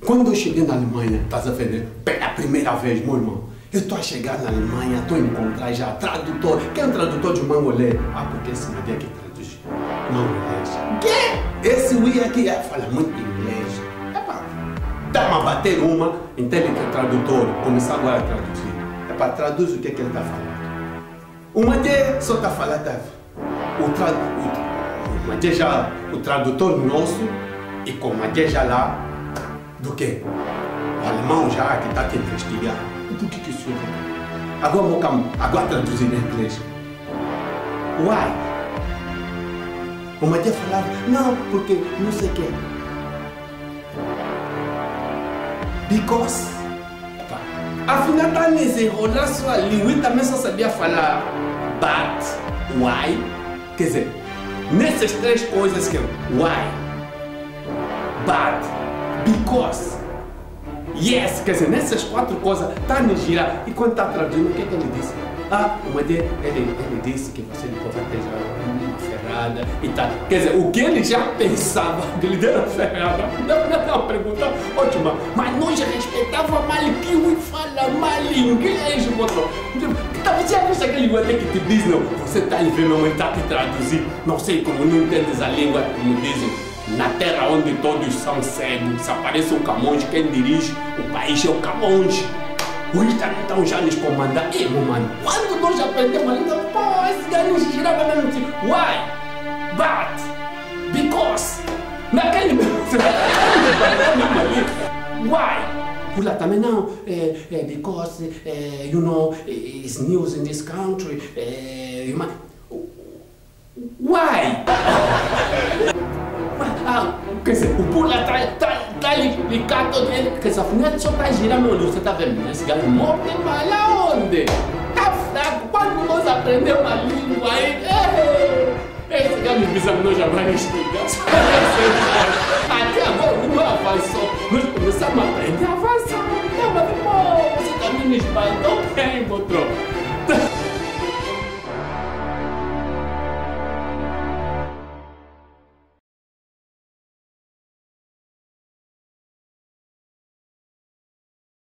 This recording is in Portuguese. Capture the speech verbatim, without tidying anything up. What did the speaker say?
Quando eu cheguei na Alemanha, estás a ver, pela primeira vez, meu irmão, eu estou a chegar na Alemanha, estou a encontrar já tradutor. Quem é o tradutor de mangolês? Ah, porque esse meu aqui traduz mangolês. Quê? Esse Ui aqui é, fala muito inglês. Epá, dá-me a bater uma, entende que é tradutor, começar agora a traduzir. Epá, traduz o que é que ele está falando. O Madê só está falando, o, tra, o, o Madê já, o tradutor nosso, e com o Madê já lá, do quê? O alemão já que está a te investigar. Do que que isso é? Agora vou agora traduzir em inglês. Why? O Madê falava, não, porque não sei o quê. Because. Afinal, está a desenrolar sua língua e também só sabia falar but, why. Quer dizer, nessas três coisas que é why, but, because, yes, quer dizer, nessas quatro coisas está a me girar. E quando está traduzindo, o que é que ele disse? Ah, o Madê, ele, ele disse que você não pode ter já uma ferrada e tal. Quer dizer, o que ele já pensava que ele deu uma ferrada, não é uma pergunta ótima, mas nós respeitava mal que o fala mal inglês, mano. Você acha que a língua tem que te diz, não? Você está ali vendo, mas está a te traduzir. Não sei como não entendes a língua, como dizem. Na terra onde todos são cegos, se aparece um Camões, quem dirige o país é o Camões. Hoje estão já nos comandar. Ei, meu mano, quando nós aprendemos a língua, pô, esse gajo nos girava mesmo assim. Why? But? Because? Naquele mesmo. Why? Por lá também não. É, é, because, é, you know, it's news in this country. É, you might... Why? Ah, quer dizer, o pula está tá, tá ligado dele, quer dizer, afinal só está girando meu olho, você está vendo? Esse gajo morre mal aonde? Está fraco, quando nós aprendemos a língua aí, esse gajo me examinou já várias vezes. Até agora não avançou, nós começamos a aprender a avançar. Não, mas pô, você também me espantou.